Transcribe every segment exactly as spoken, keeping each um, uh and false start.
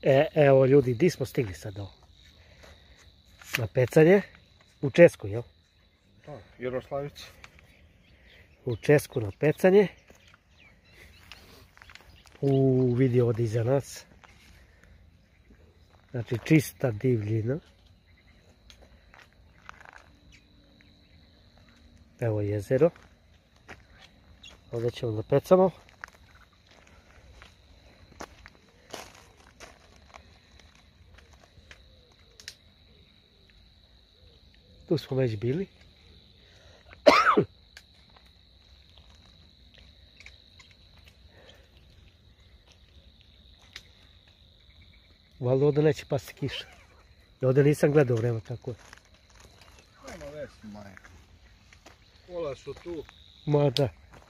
E, evo ljudi, di smo stigli sad ovo? Na pecanje. U Česku, jel? Da, Jaroslavica. U Česku na pecanje. U vidi ovdje iza nas. Znači čista divljina. Evo jezero. Ovdje ćemo da pecamo. Tu smo već bili. Valjda ovdje neće pasti kiša. I ovdje nisam gledao vreme kako je. Nema već, maja. Pola su tu. Ma da.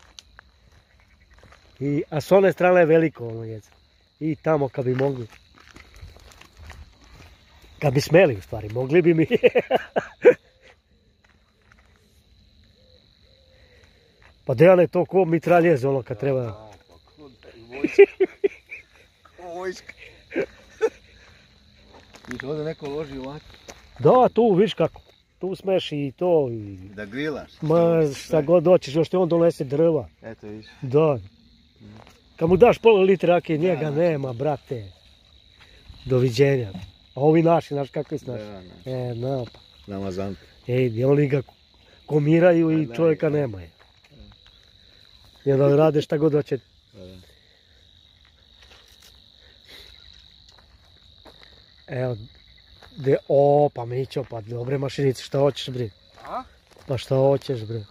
I, a s one strane je veliko ono jezero. I tamo kad bi mogli. Kad bi smeli u stvari, mogli bi mi. Pa Dejane, to ko mitraljez ono kad treba. Da, pa kod vojska. Ko vojska. Viš ovdje neko loži ovako. Da, tu viš kako. Tu smeš i to. I... Da grilaš. Ma šta god doćeš, još ti on donese drva. Eto viš. Da. Kad mu daš pola litre rakije, njega nema, brate. Doviđenja. A ovi naši, znaš kakvi su naši. E, na pa. Namazan. Ej, oni ga komiraju i čovjeka nema je. I onda rade šta god hoće. Evo, de, o, pa Mićo, pa dobre mašinice, šta hoćeš bre? A? Pa šta hoćeš bre?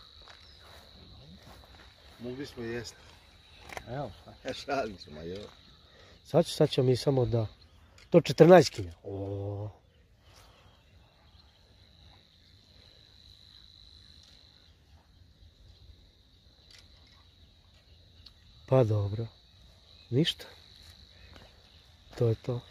Mogli smo jesti. Evo, ja šalim se, ma jo. Sad, sad ćemo mi samo da... To četrnaest kilja. O. Pa dobro. Ništa. To je to.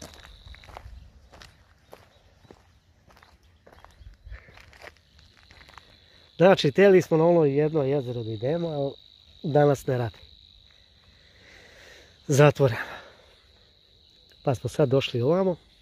Znači, htjeli smo na ono jedno jezero da idemo, ali danas ne radi. Zatvoreno. Pa smo sad došli ovamo.